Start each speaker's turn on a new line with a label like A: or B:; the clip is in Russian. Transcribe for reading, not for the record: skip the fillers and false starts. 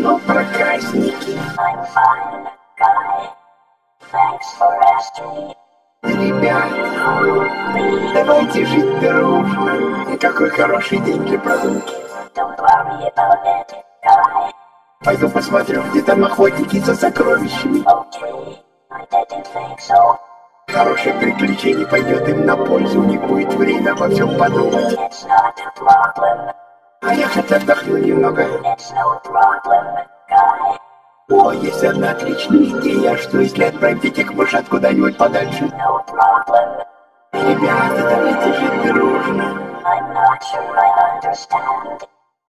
A: но проказники.
B: I'm fine, guy. Thanks for asking.
A: Ребят,
B: Me.
A: давайте жить дружно. Какой хороший день для прогулки.
B: Don't worry about it, guy.
A: Пойду посмотрю, где там охотники за сокровищами.
B: Okay, I didn't think so.
A: Хорошее приключение пойдет им на пользу, у них будет время обо всем подумать.
B: It's not a problem.
A: А я хоть отдохну немного.
B: It's no problem, guy.
A: О, есть одна отличная идея, что если отправить этих мышат куда-нибудь подальше?
B: No problem.
A: Ребята, давайте жить дружно.
B: I'm not sure I understand.